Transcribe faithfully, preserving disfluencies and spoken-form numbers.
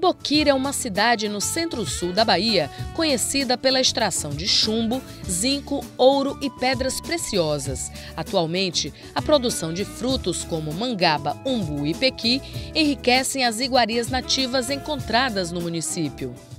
Iboquira é uma cidade no centro-sul da Bahia, conhecida pela extração de chumbo, zinco, ouro e pedras preciosas. Atualmente, a produção de frutos como mangaba, umbu e pequi enriquecem as iguarias nativas encontradas no município.